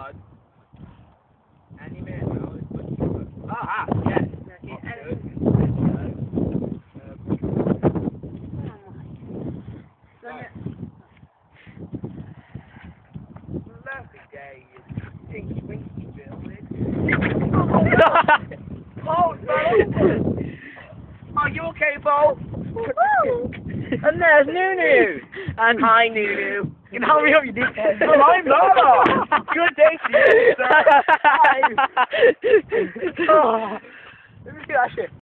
God. Any minute now, it's good. Ah, yes. Lovely day, you stinky winky building. Oh, no! Are you okay, Bo? And there's Nunu! And hi, Nunu. You can help me up, you did. Well, I'm Lala! Good day to you, sir. Hi. Oh, let me see that shit.